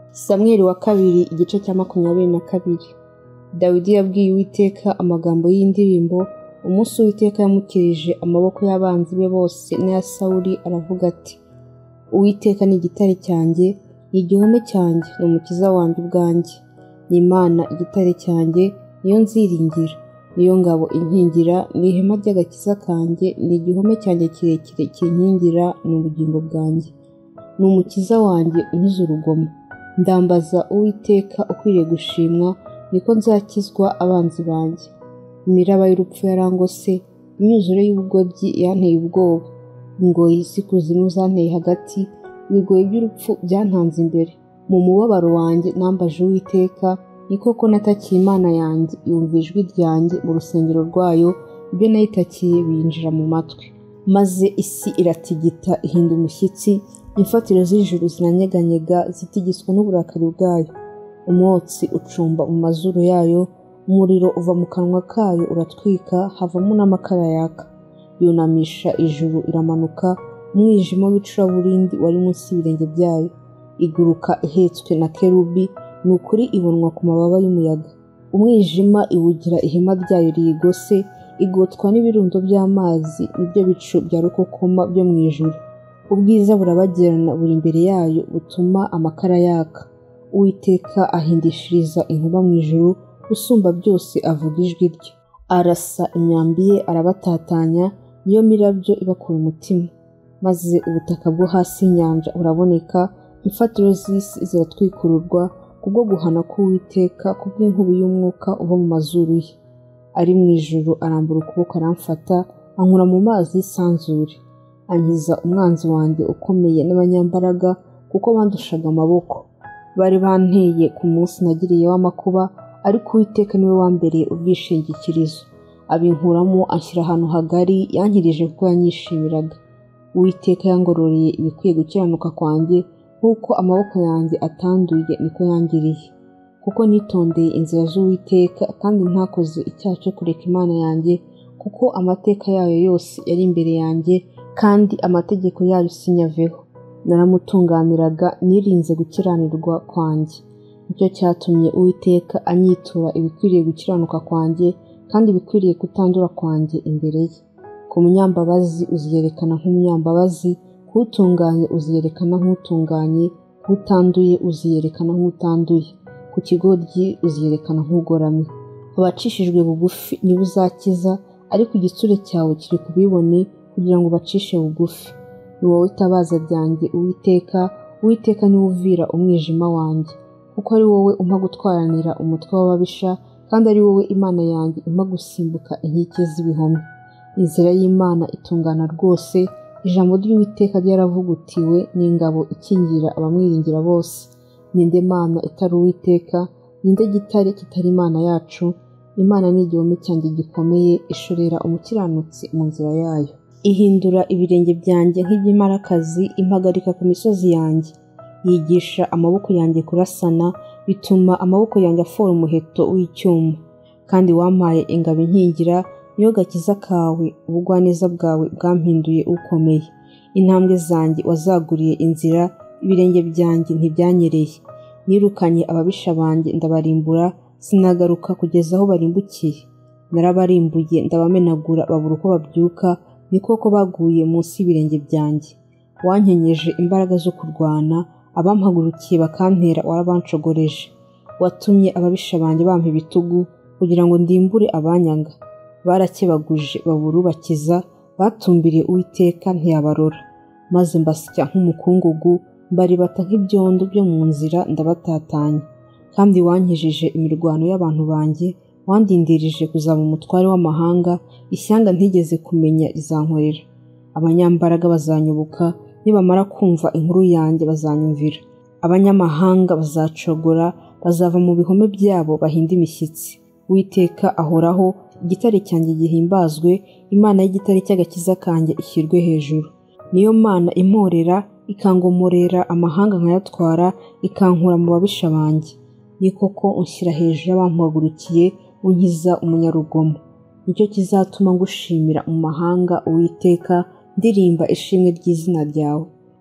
Samweli wa kabiri igice cya 22. Dawidi yabwiye Uwiteka amagambo y'indirimbo umunsi Uwiteka yamukirije amaboko y'abanzi be bose n'aya Sawuli, aravuga ati: Uwiteka ni igitare cyanjye, ni igihome cyanjye, ni umukiza wanjye ubwanjye, ni Imana igitare cyanjye, niyo nziringira, niyo ngabo inkingira, ni ihema ry'agakiza kanjye, ni igihome cyanjye kirekire kinkingira, ni ubugingo bwanjye, ni umukiza wanjye unkiza urugomo. Ndambaza Uwiteka ukwiriye gushimwa, niko nzakizwa abanzi banjye. Imiraba y'urupfu yarangose, imyuzure y'ubugoryi yanteye ubwoba, ingoyi z'ikuzimu zanteye hagati, ibigoyi by'urupfu byantanze imbere. Mu mubabaro wanjye nambaje Uwiteka, ni koko natakiye Imana yanjye, yumva ijwi ryanjye mu rusengero rwayo, ibyo nayitakiye binjira mu matwi. Maze isi iratigita ihinda umushyitsi, imfatiro z'ijuru ziranyeganyega zitigiswa n'uburakari bwayo. Umwotsi ucumba mu mazuru yayo, umuriro uva mu kanwa kayo uratwika, havamo n'amakara yaka. Yunamisha ijuru iramanuka, umwijima w'icuraburindi wari munsi y'ibirenge byayo. Iguruka ihetswe na kerubi, ni ukuri ibonwa ku mababa y'umuyaga. Umwijima iwugira ihema ryayo riyigose, igotwa n'ibirundo by'amazi, nibyo bicu bya rukokoma byo mu ijuru. Ubwiza burabagirana buri imbere yayo, butuma amakara yaka. Uwiteka ahindishiriza inkuba mu ijuru, usumba byose avuga ijwi rye. Arasa imyambi ye arabatatanya, niyo mirabyo ibakura umutima. Maze ubutaka bwo hasi y'inyanja buraboneka, imfatiro z'isi ziratwikururwa kubwo guhana k'Uwiteka, kubw'inkubi y'umwuka uva mu mazuru ye. Ari mu ijuru arambura ukuboko aramfata, ankura mu mazi y'isanzure. Ankiza umwanzi wanjye ukomeye n'abanyambaraga, kuko bandushaga amaboko. Bari banteye ku munsi nagiriyeho amakuba, ariko Uwiteka niwe wambereye ubwishingikirizo. Abinkuramo anshyira ahantu hagari, yankirije kuko yanyishimiraga. Uwiteka yangororeye ibikwiye gukiranuka kwanjye, nk'uko amaboko yanjye atanduye niko yangiriye. Kuko nitondeye inzira z'Uwiteka, kandi ntakoze icyaha cyo kureka Imana yanjye, kuko amateka yayo yose yari imbere yanjye, kandi amategeko yayo sinyaveho. Naramutunganiraga, nirinze gukiranirwa kwanjye. Nicyo cyatumye Uwiteka anyitura ibikwiriye gukiranuka kwanjye, kandi ibikwiriye kutandura kwanjye imbere ye. Ku munyambabazi uziyerekana nk'umunyambabazi, k'utunganye uziyerekana nk'utunganye, k'utanduye uziyerekana nk'utanduye, ku kigoryi uziyerekana nk'ugoramye. Abacishijwe bugufi nibo uzakiza, ariko igitsure cyawe kiri ku bibone, kugira ngo bacishe bugufi. Ni wowe itabaza ryanjye Uwiteka, Uwiteka niwe uvira umwijima wanjye. Kuko ari wowe umpa gutwaranira umutwe w'ababisha, kandi ari wowe Imana yanjye impa gusimbuka inkike z'ibihome. Inzira y'Imana itungana rwose, ijambo ry'Uwiteka ryaravugutiwe, n'ingabo ikingira abamwiringira bose. Ninde Mana itari Uwiteka? Ninde gitare kitari Imana yacu? Imana ni igihome cyanjye gikomeye, ishorera umukiranutsi mu nzira yayo. Ihindura ibirenge byanjye nk'iby'imparakazi, impagarika ku misozi yanjye. Yigisha amaboko yanjye kurasana, bituma amaboko yanjye afora umuheto w'icyuma. Kandi wampaye ingabo inkingira, niyo gakiza kawe, ubugwaneza bwawe bwampinduye ukomeye. Intambwe zanjye wazaguriye inzira, ibirenge byanjye ntibyanyereye. Nirukanye ababisha banjye ndabarimbura, sinagaruka kugeza aho barimbukiye. Narabarimbuye ndabamenagura, babura uko babyuka, ni koko baguye munsi y'ibirenge byanjye. Wankenyeje imbaraga zo kurwana, abampagurukiye bakantera warabancogoreje. Watumye ababisha banjye bampa ibitugu, kugira ngo ndimbure abanyanga. Barakebaguje babura ubakiza, batumbiriye Uwiteka ntiyabarora. Maze mbasya nk'umukungugu, mbaribata nk'ibyondo byo mu nzira, ndabatatanya. Kandi wankijije imirwano y'abantu banjye, wandindirije kuzaba umutware w'amahanga, ishyanga ntigeze kumenya rizankorera. Abanyambaraga bazanyoboka, nibamara kumva inkuru yanjye bazanyumvira. Abanyamahanga bazacogora, bazava mu bihome byabo bahinde imishyitsi. Uwiteka ahoraho, igitare cyanjye gihimbazwe, Imana y'igitare cy'agakiza kanjye ishyirwe hejuru. Niyo Mana imporera, ikangomorera amahanga nkayatwara, ikankura mu babisha banjye. Ni koko unshyira hejuru y'abampagurukiye, unkiza umunyarugomo. Nicyo kizatuma ngushimira mu mahanga Uwiteka, ndirimba ishimwe ry'izina ryawe.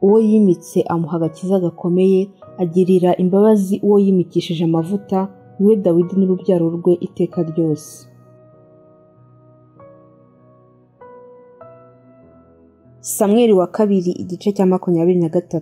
uwo yimitse amuha agakiza gakomeye, agirira imbabazi uwo yimikishije amavuta, niwe Dawidi n'urubyaro rwe iteka ryose. Samweli wa kabiri igice cya 23.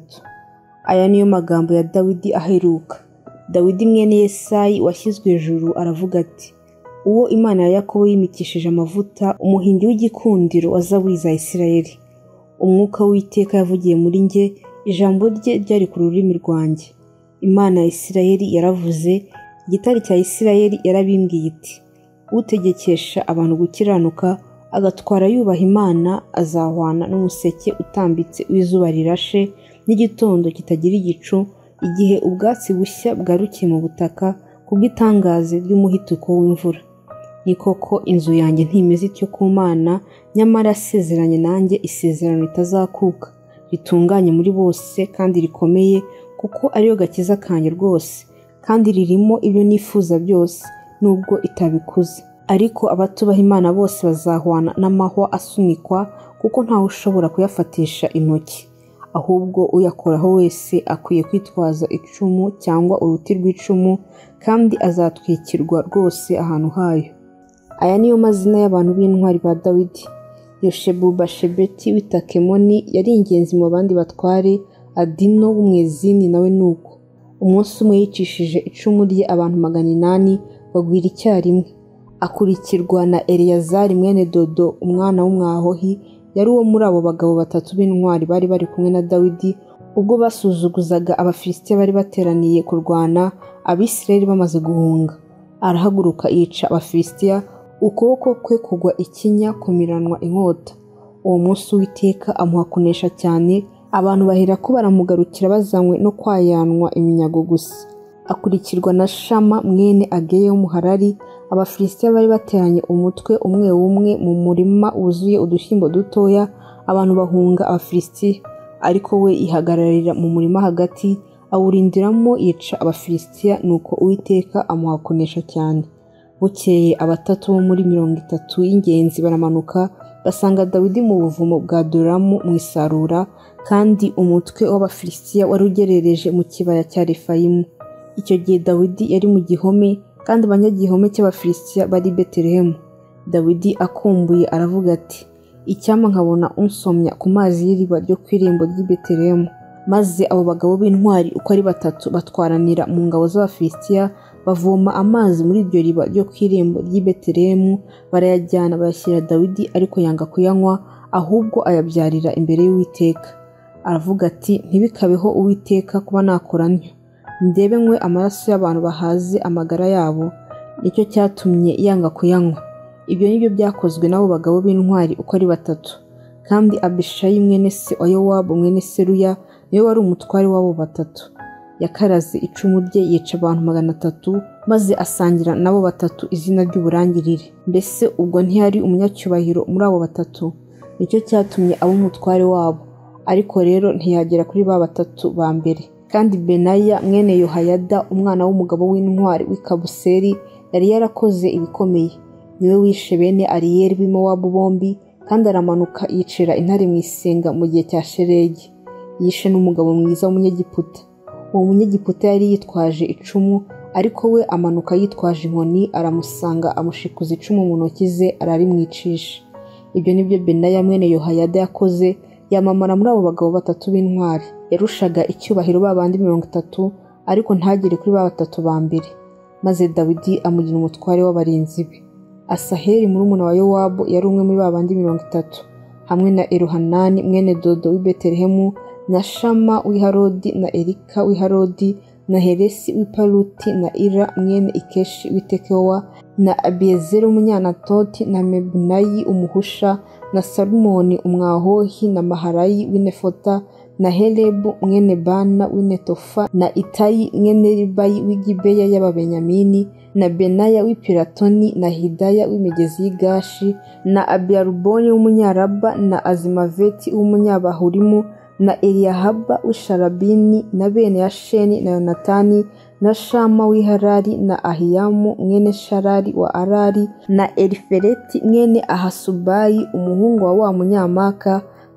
Aya niyo magambo ya Dawidi aheruka. Dawidi mwene Yesayi washyizwe hejuru aravuga ati: uwo Imana ya Yakobo yimikishije amavuta, umuhindi w'igikundiro wa Zaburi za Isirayeli. Umwuka w'Uwiteka yavugiye muri njye, ijambo rye ryari ku rurimi rwanjye. Imana ya Isirayeli yaravuze, igitare cya Isirayeli yarabimbwiye iti: utegekesha abantu gukiranuka, agatwara yubaha Imana, azahwana n'umuseke utambitse w'izuba rirashe n'igitondo kitagira igicu, igihe ubwatsi bushya bwarukiye mu butaka kubw'itangaze ry'umuhituko w'imvura. Ni koko inzu yanjye ntimeze ityo ku Mana, nyamara yasezeranye nanjye isezerano ritazakuka, ritunganye muri bose kandi rikomeye, kuko ariyo gakiza kanjye rwose, kandi ririmo ibyo nifuza byose, nubwo itabikuze. Ariko abatubaha Imana bose bazahwana n'amahwa asunikwa, kuko ntawe ushobora kuyafatisha intoki. Ahubwo uyakoraho wese akwiye kwitwaza icumu cyangwa uruti rw'icumu, kandi azatwikirwa rwose ahantu hayo. Aya niyo mazina y'abantu b'intwari ba Dawidi. Yoshebu-Bashebeti w'itakemoni yari ingenzi mu bandi batware, Adino w'umwezini nawe nuko. Umunsi umwe yicishije icumu rye abantu 800 bagwira icyarimwe. Akurikirwa na Eleyazari mwene Dodo umwana w'umwahohi, yari uwo muri abo bagabo batatu b'intwari bari kumwe na Dawidi ubwo basuzuguzaga Abafilisitiya bari bateraniye kurwana, Abisirayeli bamaze guhunga. Arahaguruka yica Abafilisitiya, ukuboko kwe kugwa ikinya kumiranwa inkota. Uwo munsi Uwiteka amuha kunesha cyane, abantu bahera ko baramugarukira bazanywe no kwayanwa iminyago gusa. Akurikirwa na Shama mwene Ageye w'umuharari. Abafilisitiya bari bateranye umutwe umwe umwe mu murima wuzuye udushyimbo dutoya, abantu bahunga Abafilisitiya, ariko we ihagararira mu murima hagati, awurindiramo yica Abafilisitiya, nuko Uwiteka amuha kunesha cyane. Bukeye abatatu bo muri 30 y'ingenzi baramanuka, basanga Dawidi mu buvumo bwa Duramu mu isarura, kandi umutwe w'Abafilisitiya wari ugerereje mu kibaya cya Refayimu. Icyo gihe Dawidi yari mu gihome, kandi abanyagihome cy'Abafilisitiya bari i Betelehemu. Dawidi akumbuye aravuga ati: icyampa nkabona unsomya ku mazi y'iriba ryo ku irembo ry'i Betelehemu. Maze abo bagabo b'intwari uko ari 3 batwaranira mu ngabo z'Abafilisitiya, bavoma amazi muri iryo riba ryo ku irembo ry'i Betelehemu, barayajyana bayashyira Dawidi, ariko yanga kuyanywa, ahubwo ayabyarira imbere y'Uwiteka. Aravuga ati: ntibikabeho Uwiteka kuba nakora ntyo, ndebe nkwe amaraso y'abantu bahaze amagara yabo. Nicyo cyatumye yanga kuyanywa. Ibyo nibyo byakozwe n'abo bagabo b'intwari uko ari 3. Kandi Abishayi mwene se wa Yowabu mwene Seruya niwe wari umutware w'abo 3. Yakaraze icumu rye yica abantu 300, maze asangira nabo 3 izina ry'uburangirire. Mbese ubwo ntiyari umunyacyubahiro muri abo 3? Nicyo cyatumye aba umutware wabo. Ariko rero ntiyagera kuri ba 3 ba mbere. Kandi Benaya mwene Yohayada umwana w'umugabo w'intwari w'Ikabuseri yari yarakoze ibikomeye. Niwe wishe bene Ariyeli b'i Mowabu bombi, kandi aramanuka yicira intare mu isenga mu gihe cya Shelegi. Yishe n'umugabo mwiza w'Umunyegiputa. Uwo Munyegiputa yari yitwaje icumu, ariko we amanuka yitwaje inkoni, aramusanga amushikuza icumu mu ntoki ze, ararimwicisha. Ibyo nibyo Benaya mwene Yohayada yakoze, yamamara muri abo bagabo 3 b'intwari. Yarushaga icyubahiro babandi 30, ariko ntagere kuri ba 3 ba mbere. Maze Dawidi amugira umutware w'abarinzi be. Asaheli murumuna wa Yowabu yari umwe muri babandi 30, hamwe na Erohanani mwene Dodo w'i Betelehemu, na Shama w'iharodi, na Erika w'iharodi, na Heresi w'ipaluti, na Ira mwene Ikeshi w'Itekowa, na Abiezeri w'Umunyanatoti, na Mebunayi umuhusha, na Salumoni umwahohi, na Maharayi w'Inefota, na Helebu mwene Bana w'Inetofa, na Itayi mwene Ribayi w'igibeya y'Ababenyamini, na Benaya w'ipiratoni, na Hidaya w'imigezi y'Igashi, na Abiyaruboni w'Umunyaraba, na Azimaveti w'Umunyabahurimu, na Eliyahaba w'Isharabini, na bene Yasheni na Yonatani, na Shama w'iharari, na Ahiyamu mwene Sharari wa Arari, na Elifeleti mwene Ahasubayi umuhungu wa wa munyamaka,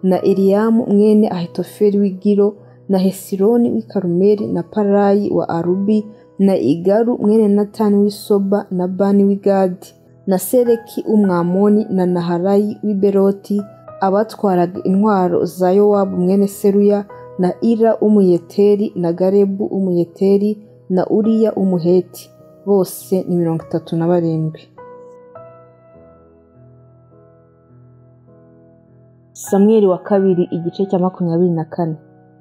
na Eliyamu mwene Ahitofeli w'i Gilo, na Hesironi w'i Karumeli, na Parayi wa Arubi, na Igaru mwene Natani w'i Soba, na Bani w'i Gadi, na Sereki w'Umwamoni, na Naharayi w'i Beroti, abatwaraga intwaro za Yowabu mwene Seruya, na Ira w'Umuyeteri, na Garebu w'Umuyeteri, na Uriya w'Umuheti, bose ni 37. Samweli wa kabiri igice cya 24.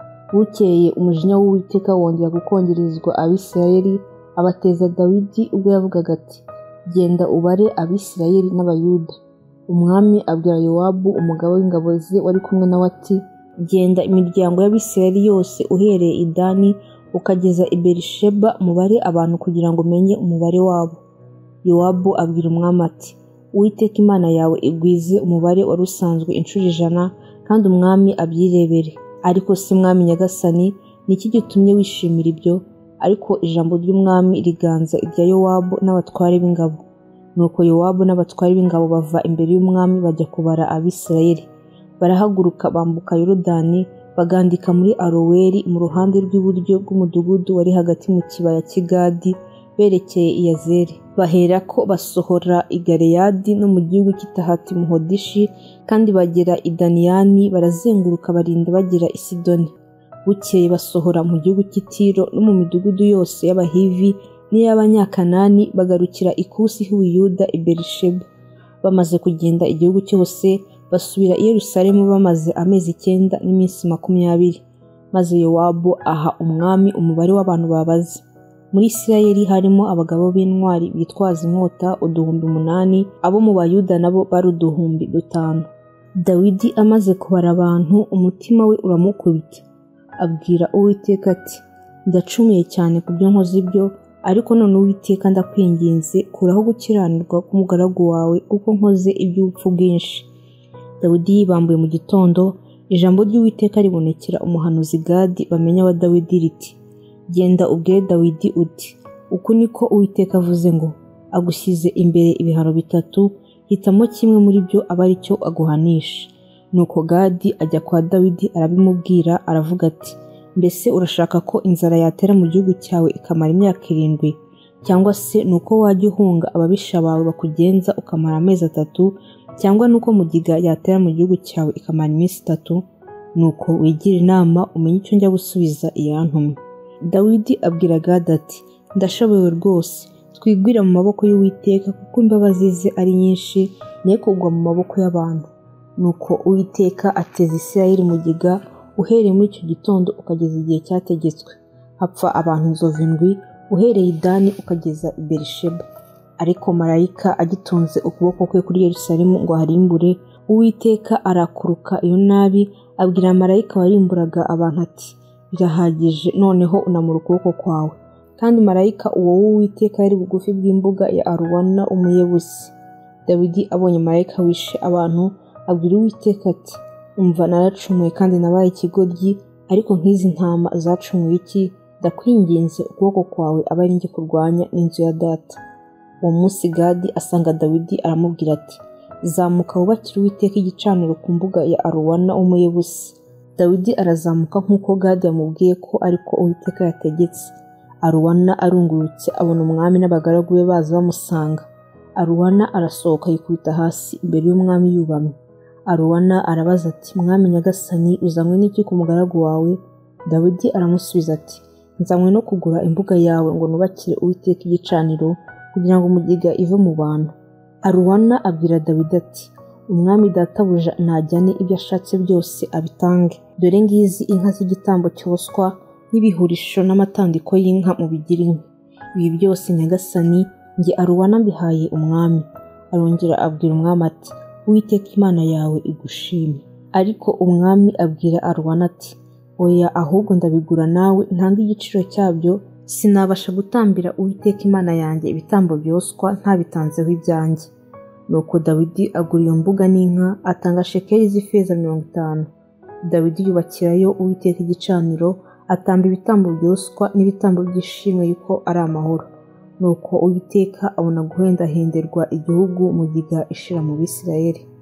Bukeye umujinya w'Uwiteka wongera gukongerezwa Abisirayeli, abateza Dawidi ubwo yavugaga ati, genda ubare Abisirayeli n'Abayuda. Umwami abwira Yowabu umugaba w'ingabo ze wari kumwe nawe ati, genda imiryango y'Abisirayeli yose uhereye i Dani ukageza i Berisheba, mubare abantu kugira ngo umenye umubare wabo. Yowabu abwira umwami ati, Uwiteka Imana yawe igwize umubare wari usanzwe inshuro 100, kandi umwami abyirebere. Ariko si mwami nyagasani, niki gitumye wishimira ibyo? Ariko ijambo ry'umwami riganza irya Yowabu n'abatware b'ingabo. Nuko Yowabu n'abatware b'ingabo bava imbere y'umwami bajya kubara Abisirayeli. Barahaguruka bambuka Yorodani, bagandika muri Aroweri mu ruhande rw'iburyo bw'umudugudu wari hagati mu kibaya cy'Igadi, berekeye i Yazeri. Baherako basohora i Galeyadi no mu gihugu cy'Itahati Muhodishi, kandi bagera i Daniyani, barazenguruka barinda bagera i Sidoni. Bukeye basohora mu gihugu cy'Itiro no mu midugudu yose y'Abahivi n'iy'Abanyakanani, bagarukira ikusi h'Ubuyuda i Berisheba. Bamaze kugenda igihugu cyose, basubira i Yerusalemu bamaze amezi 9 n'iminsi 20. Maze Yowabu aha umwami umubare w'abantu babaze. Muri Isirayeli harimo abagabo b'intwari bitwaza inkota 8,000, abo mu Bayuda nabo bari 5,000. Dawidi amaze kubara abantu, umutima we uramukubita. Abwira Uwiteka ati, ndacumuye cyane ku byo nkoze ibyo, ariko none Uwiteka ndakwinginze, kuraho gukiranirwa k'umugaragu wawe, kuko nkoze iby'ubupfu bwinshi. Dawidi yibambuye mu gitondo, ijambo ry'Uwiteka ribonekera umuhanuzi Gadi bamenya wa Dawidi riti, genda ubwire Dawidi uti, uku niko Uwiteka avuze ngo, agushyize imbere ibihano 3, hitamo kimwe muri byo aba ari cyo aguhanisha. Nuko Gadi ajya kwa Dawidi arabimubwira, aravuga ati, mbese urashaka ko inzara yatera mu gihugu cyawe ikamara imyaka 7, cyangwa se nuko wajya uhunga ababisha bawe bakugenza ukamara amezi 3, cyangwa nuko mugiga yatera mu gihugu cyawe ikamara iminsi 3? Nuko wigira inama umenye icyo njya gusubiza iyantumye. Dawidi abwira Gadi ati, ndashoboye rwose, twigwira mu maboko y'Uwiteka, kuko imbabazi ze ari nyinshi, ne kugwa mu maboko y'abantu. Nuko Uwiteka ateza Isirayeli mugiga, uhereye muri icyo gitondo ukageza igihe cyategetswe. Hapfa abantu 7,000, uhereye i Dani ukageza i Berisheba. Ariko marayika agitunze ukuboko kwe kuri Yerusalemu ngo harimbure, Uwiteka arakuruka iyo nabi, abwira marayika warimburaga abantu ati, birahagije, noneho unamura ukuboko kwawe. Kandi marayika uwo w'Uwiteka yari bugufi bw'imbuga ya Aruwana Umuyebusi. Dawidi abonye marayika wishe abantu, abwira Uwiteka ati, umva naracumuye kandi nabaye ikigoryi, ariko nk'izi ntama zacumuye iki? Ndakwinginze ukuboko kwawe aba ari njye kurwanya n'inzu ya data. Uwo munsi Gadi asanga Dawidi aramubwira ati, zamuka wubakire Uwiteka igicaniro ku mbuga ya Aruwana Umuyebusi. Dawidi arazamuka nk'uko Gadi yamubwiye ko ariko Uwiteka yategetse. Aruwana arungurutse abona umwami n'abagaragu be baza bamusanga. Aruwana arasohoka yikubita hasi imbere y'umwami yubamye. Aruwana arabaza ati, mwami nyagasani, uzanywe n'iki ku mugaragu wawe? Dawidi aramusubiza ati, nzanywe no kugura imbuga yawe ngo nubakire Uwiteka igicaniro, kugira ngo umugiga ive mu bantu. Aruwana abwira Dawidi ati, umwami databuja najyane ibyo ashatse byose abitange. Dore ngizi inka z'igitambo cyoswa n'ibihurisho n'amatandiko y'inka mu bigira inkwi. Ibi byose nyagasani, njye Aruwana mbihaye umwami. Arongera abwira umwami ati, Uwiteka Imana yawe igushime. Ariko umwami abwira Aruwana ati, oya, ahubwo ndabigura nawe ntanga igiciro cyabyo, sinabasha gutambira Uwiteka Imana yanjye ibitambo byoswa ntabitanzeho ibyanjye. Nuko Dawidi agura iyo mbuga n'inka, atanga shekeli z'ifeza 50. Dawidi yubakirayo Uwiteka igicaniro, atamba ibitambo byoswa n'ibitambo by'ishimwe yuko ari amahoro. Nuko Uwiteka abona guhendahenderwa igihugu mugiga ishira mu Bisirayeli.